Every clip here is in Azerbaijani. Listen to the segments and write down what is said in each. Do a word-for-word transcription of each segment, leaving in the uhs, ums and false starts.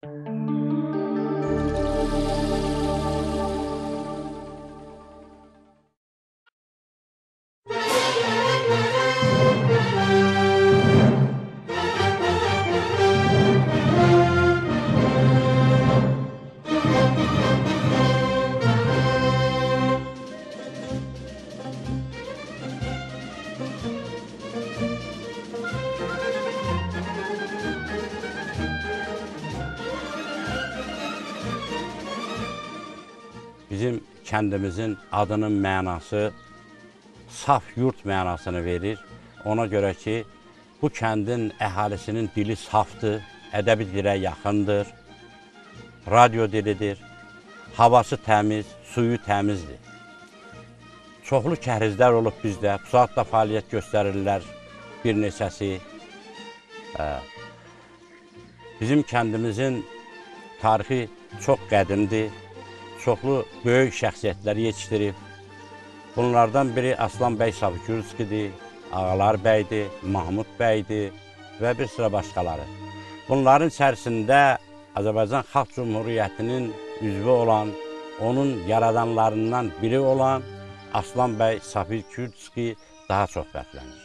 Bizim kəndimizin adının mənası saf yurt mənasını verir. Ona görə ki, bu kəndin əhalisinin dili safdır, ədəbi dilə yaxındır, radio dilidir, havası təmiz, suyu təmizdir. Çoxlu kəhrizlər olub bizdə, bu saatda fəaliyyət göstərirlər bir neçəsi. Bizim kəndimizin tarixi çox qədimdir. Çoxlu böyük şəxsiyyətləri yetişdirib. Bunlardan biri Aslan bəy Sabıkürskidir, Ağalar bəydir, Mahmud bəydir və bir sıra başqaları. Bunların içərisində Azərbaycan Xalq Cumhuriyyətinin üzvü olan, onun yaradanlarından biri olan Aslan bəy Sabıkürski daha çox fərqlənir.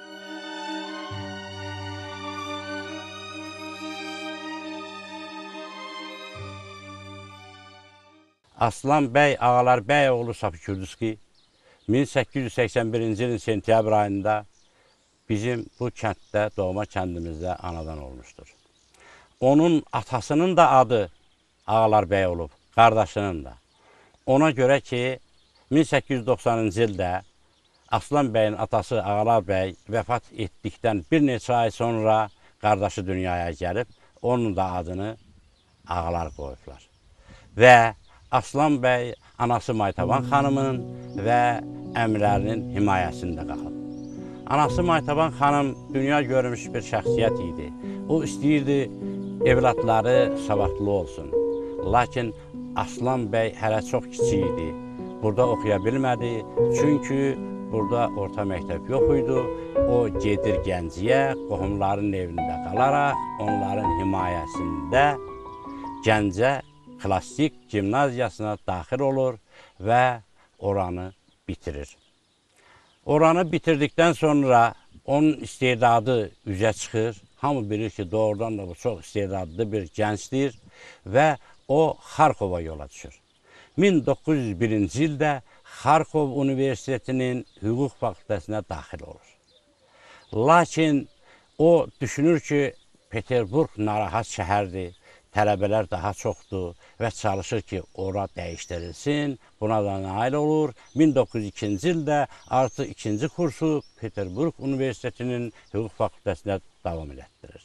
Aslan bəy Ağalar bəy oğlu Sabıkürski min səkkiz yüz səksən birinci ilin sentyabr ayında bizim bu kənddə, doğma kəndimizdə anadan olmuşdur. Onun atasının da adı Ağalar bəy olub, qardaşının da. Ona görə ki, min səkkiz yüz doxsanıncı ildə Aslan bəyin atası Ağalar bəy vəfat etdikdən bir neçə ay sonra qardaşı dünyaya gəlib, onun da adını Ağalar qoyublar. Və Aslan bəy anası Maytaban xanımın və əmlərinin himayəsində qalıb. Anası Maytaban xanım dünya görmüş bir şəxsiyyət idi. O istəyirdi evladları savadlı olsun. Lakin Aslan bəy hələ çox kiçik idi. Burada oxuya bilmədi. Çünki burada orta məktəb yox idi. O gedir Gəncəyə, qohumların evində qalaraq, onların himayəsində Gəncə klassik gimnaziyasına daxil olur və oranı bitirir. Oranı bitirdikdən sonra onun istedadı üzə çıxır. Hamı bilir ki, doğrudan da bu çox istedadlı bir gəncdir və o Xarkova yola düşür. min doqquz yüz birinci ildə Xarkov Universitetinin hüquq fakültəsinə daxil olur. Lakin o düşünür ki, Peterburq narahat şəhərdir, tələbələr daha çoxdur və çalışır ki, ora dəyişdirilsin, buna da nail olur. min doqquz yüz ikinci ildə artı ikinci kursu Peterburq Universitetinin hüquq fakültəsində davam elətdirir.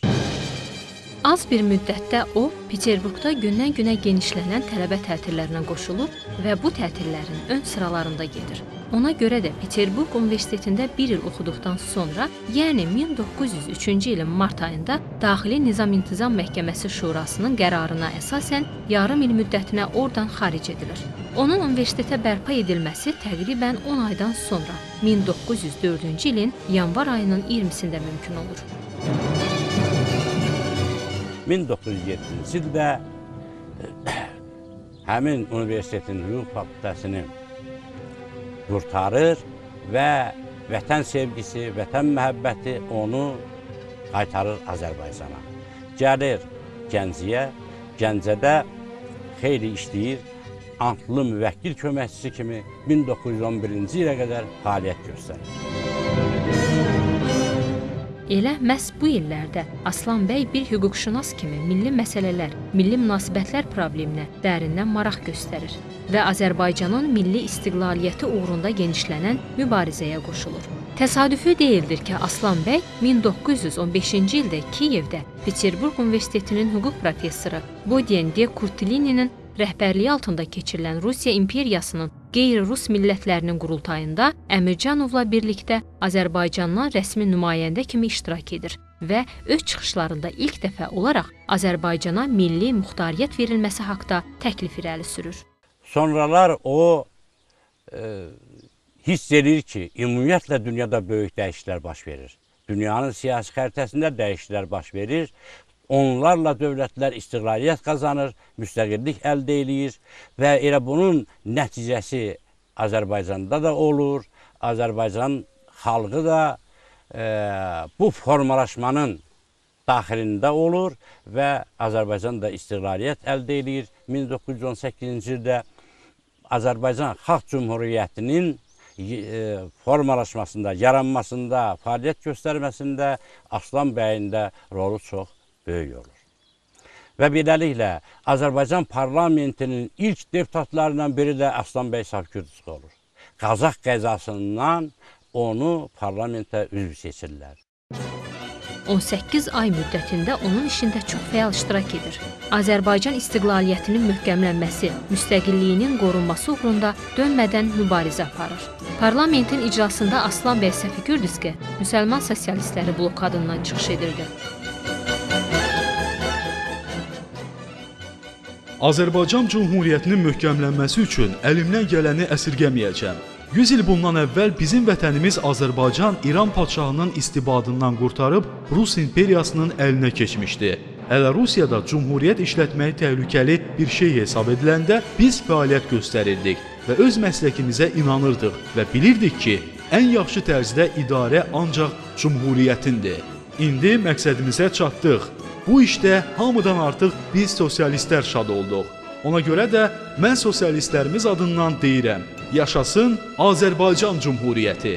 Az bir müddətdə o, Peterburqda gündən-günə genişlənən tələbə tətillərinə qoşulur və bu tətillərin ön sıralarında gedir. Ona görə də Peterburq Universitetində bir il oxuduqdan sonra, yəni min doqquz yüz üçüncü ilin mart ayında Daxili Nizam-İntizam Məhkəməsi Şurasının qərarına əsasən yarım il müddətinə oradan xaric edilir. Onun universitetə bərpa edilməsi təqribən on aydan sonra, min doqquz yüz dördüncü ilin yanvar ayının iyirmisində mümkün olur. min doqquz yüz yeddinci ildə həmin universitetin hüquq fakültəsini qurtarır və vətən sevgisi, vətən məhəbbəti onu qaytarır Azərbaycana. Gəlir Gəncəyə, Gəncədə xeyli işləyir, antlı müvəkkil köməkçisi kimi min doqquz yüz on birinci ilə qədər fəaliyyət göstərir. Elə məhz bu illərdə Aslan bəy bir hüquqşünas kimi milli məsələlər, milli münasibətlər probleminə dərindən maraq göstərir və Azərbaycanın milli istiqlaliyyəti uğrunda genişlənən mübarizəyə qoşulur. Təsadüfi deyildir ki, Aslan bəy min doqquz yüz on beşinci ildə Kiyevdə Peterburq Universitetinin hüquq professoru Bodyen de Kurtilininin rəhbərliyi altında keçirilən Rusiya imperiyasının qeyri-rus millətlərinin qurultayında Əmircanovla birlikdə Azərbaycandan rəsmi nümayəndə kimi iştirak edir və öz çıxışlarında ilk dəfə olaraq Azərbaycana milli muxtariyyət verilməsi haqda təklif irəli sürür. Sonralar o e, hiss edir ki, ümumiyyətlə dünyada böyük dəyişikliklər baş verir. Dünyanın siyasi xəritəsində dəyişikliklər baş verir. onlarla dövlətlər istiqlaliyyət qazanır, müstəqillik əldə edir və elə bunun nəticəsi Azərbaycanda da olur. Azərbaycan xalqı da e, bu formalaşmanın daxilində olur və Azərbaycan da istiqlaliyyət əldə edir. min doqquz yüz on səkkizinci ildə Azərbaycan Xalq Cümhuriyyətinin e, formalaşmasında, yaranmasında, fəaliyyət göstərməsində Aslan bəyin də rolu çox böyük olur. Və beləliklə Azərbaycan parlamentinin ilk deputatlarından biri də Aslan bəy Sabirkürdiski olur. Qazax qəzasından onu parlamentə üzv seçirlər. on səkkiz ay müddətində onun işində çox fəal iştirak edir. Azərbaycan istiqlaliyyətinin möhkəmlənməsi, müstəqilliyinin qorunması uğrunda dönmədən mübarizə aparır. Parlamentin iclasında Aslan bəy Səfikürdiski müsəlman sosialistləri blokadından çıxış edirdi. Azərbaycan Cümhuriyyətinin möhkəmlənməsi üçün əlimdən gələni əsirgəməyəcəm. yüz il bundan əvvəl bizim vətənimiz Azərbaycan İran padşahının istibadından qurtarıb Rus imperiyasının əlinə keçmişdi. Hələ Rusiyada cümhuriyyət işlətməyi təhlükəli bir şey hesab ediləndə biz fəaliyyət göstərirdik və öz məsləkimizə inanırdıq və bilirdik ki, ən yaxşı tərzdə idarə ancaq cümhuriyyətindir. İndi məqsədimizə çatdıq. Bu işdə hamıdan artıq biz sosialistlər şad olduq. Ona görə də mən sosialistlərimiz adından deyirəm, yaşasın Azərbaycan Cümhuriyyəti.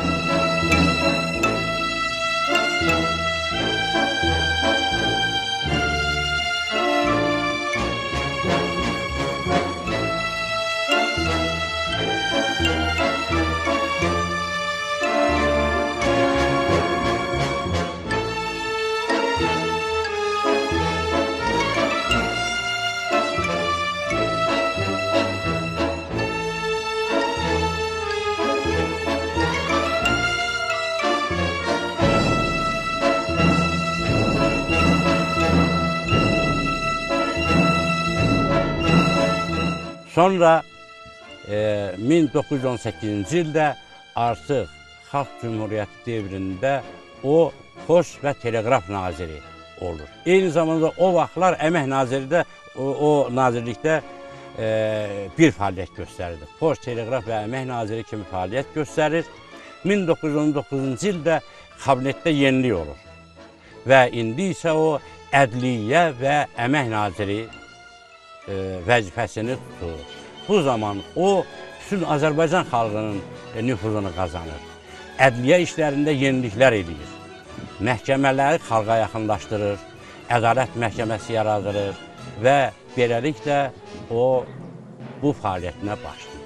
Sonra e, min doqquz yüz on səkkizinci ildə artıq Xalq Cümhuriyyəti devrində o Poçt və Teleqraf naziri olur. Eyni zamanda o vaxtlar Əmək naziri də o, o nazirlikdə e, bir fəaliyyət göstərirdi. Poçt, Teleqraf və Əmək naziri kimi fəaliyyət göstərir. min doqquz yüz on doqquzuncu ildə kabinetdə yenilik olur və indi isə o Ədliyyə və Əmək naziri E, vəzifəsini tutur. Bu zaman o, bütün Azərbaycan xalqının e, nüfuzunu qazanır. Ədliyyə işlərində yeniliklər edir. Məhkəmələri xalqa yaxınlaşdırır, ədalət məhkəməsi yaradılır və beləliklə o, bu fəaliyyətinə başlayır.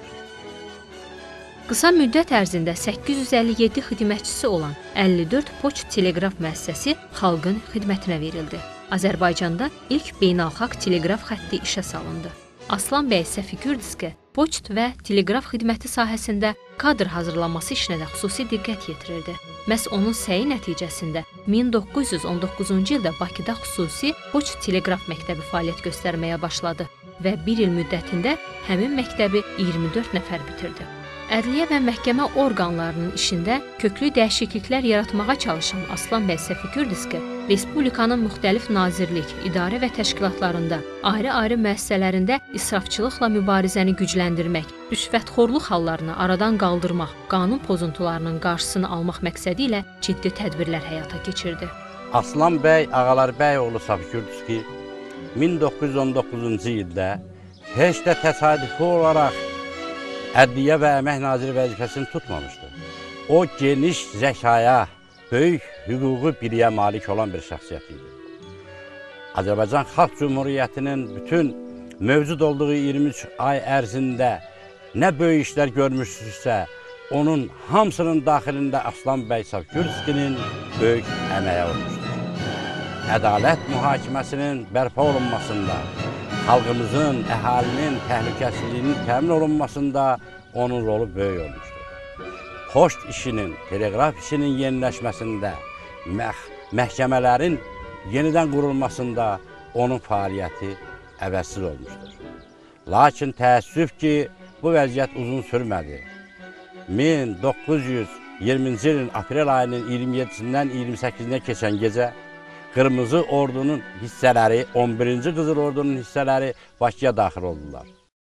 Qısa müddət ərzində səkkiz yüz əlli yeddi xidmətçisi olan əlli dörd Poçt Teleqraf müəssisəsi xalqın xidmətinə verildi. Azərbaycanda ilk beynəlxalq teleqraf xətti işə salındı. Aslan bəy Səfikürdiski poçt və teleqraf xidməti sahəsində kadr hazırlanması işinə də xüsusi diqqət yetirirdi. Məhz onun səyi nəticəsində min doqquz yüz on doqquzuncu ildə Bakıda xüsusi Poçt Teleqraf məktəbi fəaliyyət göstərməyə başladı və bir il müddətində həmin məktəbi iyirmi dörd nəfər bitirdi. Ədliyyə və məhkəmə orqanlarının işində köklü dəyişikliklər yaratmağa çalışan Aslan bəy Səfikürdiski Respublikanın müxtəlif nazirlik, idarə və təşkilatlarında, ayrı-ayrı müəssisələrində israfçılıqla mübarizəni gücləndirmək, rüşvətxorluq hallarını aradan qaldırmaq, qanun pozuntularının qarşısını almaq məqsədi ilə ciddi tədbirlər həyata keçirdi. Aslan bəy Ağalarbəy oğlu Səfikürdiski min doqquz yüz on doqquzuncu ildə heç də təsadüfi olaraq Ədliyyə və Əmək naziri vəzifəsini tutmamışdı. O, geniş zəkaya, böyük hüquqi biliyə malik olan bir şəxsiyyət idi. Azərbaycan Xalq Cümhuriyyətinin bütün mövcud olduğu iyirmi üç ay ərzində nə böyük işlər görmüşsünüzsə, onun hamısının daxilində Aslan bəy Səfikürdiskinin böyük əməyi olmuşdur. Ədalət mühakiməsinin bərpa olunmasında, xalqımızın, əhalinin təhlükəsizliyinin təmin olunmasında onun rolu böyük olmuşdur. Poçt işinin, teleqraf işinin yeniləşməsində, məh məhkəmələrin yenidən qurulmasında onun fəaliyyəti əvəzsiz olmuşdur. Lakin təəssüf ki, bu vəziyyət uzun sürmədi. min doqquz yüz iyirminci ilin aprel ayının iyirmi yeddisindən iyirmi səkkizinə keçən gecə Qırmızı Ordunun hissələri, on birinci Qızıl Ordunun hissələri Bakıya daxil oldular.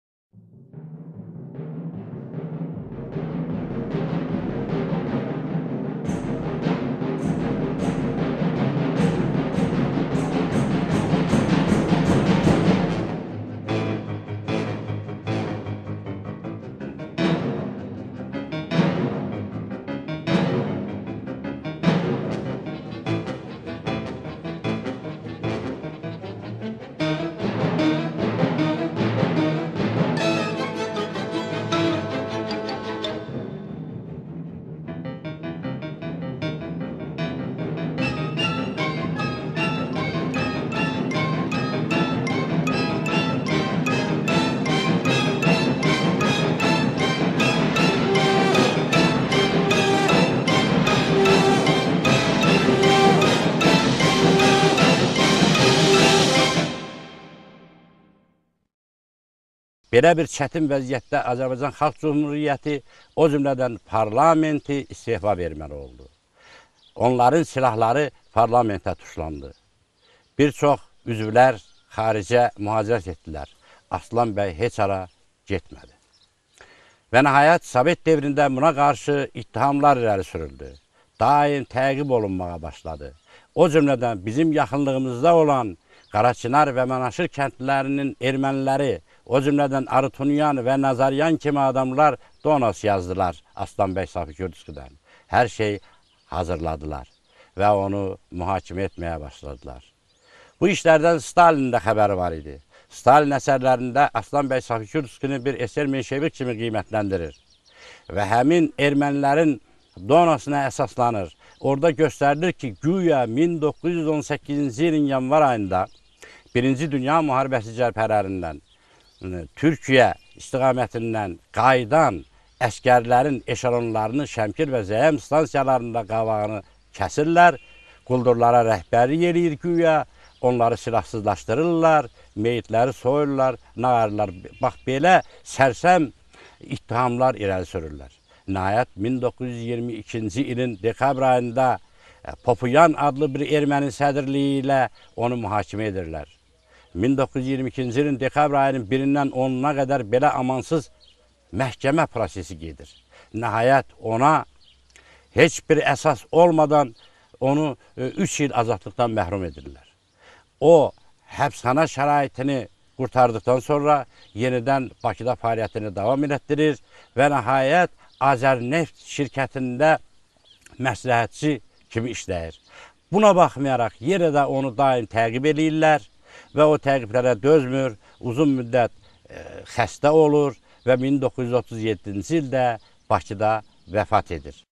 Belə bir çətin vəziyyətdə Azərbaycan Xalq Cümhuriyyəti, o cümlədən parlamenti istefa verməli oldu. Onların silahları parlamentə tuşlandı. Bir çox üzvlər xaricə mühacirət etdilər. Aslan bəy heç ara getmədi. Və nəhayət Sovet devrində buna qarşı ittihamlar irəli sürüldü. Daim təqib olunmağa başladı. O cümlədən bizim yaxınlığımızda olan Qaraçinar və Mənaşır kəndlərinin erməniləri, o cümlədən Arıtunyan və Nazaryan kimi adamlar donos yazdılar Aslan bəy Sabirkürdiskidən. Hər şey hazırladılar və onu mühakimə etməyə başladılar. Bu işlərdən Stalinin də xəbəri var idi. Stalin əsərlərində Aslan bəy Sabirkürdiskini bir eser menşevik kimi qiymətləndirir və həmin ermənilərin donosuna əsaslanır. Orada göstərilir ki, güya min doqquz yüz on səkkizinci ilin yanvar ayında Birinci Dünya Müharibəsi cəbhələrindən Türkiyə istiqamətindən qayıdan əskərlərin eşelonlarını Şəmkir və Zəyəm stansiyalarında qabağını kəsirlər, quldurlara rəhbərlik eləyir güya, onları silahsızlaşdırırlar, meyitləri soyurlar, nağarırlar. Bax, belə sərsəm ittihamlar irəli sürürlər. Nəhayət min doqquz yüz iyirmi ikinci ilin dekabr ayında Popuyan adlı bir erməni sədrliyi ilə onu mühakimə edirlər. min doqquz yüz iyirmi ikinci ilin dekabr ayının birindən onuna qədər belə amansız məhkəmə prosesi gedir. Nəhayət ona heç bir əsas olmadan onu üç il azadlıqdan məhrum edirlər. O, həbsxana şəraitini qurtardıqdan sonra yenidən Bakıda fəaliyyətini davam etdirir və nəhayət Azərneft şirkətində məsləhətçi kimi işləyir. Buna baxmayaraq yenə də onu daim təqib edirlər və o təqiblərə dözmür, uzun müddət e, xəstə olur və min doqquz yüz otuz yeddinci ildə Bakıda vəfat edir.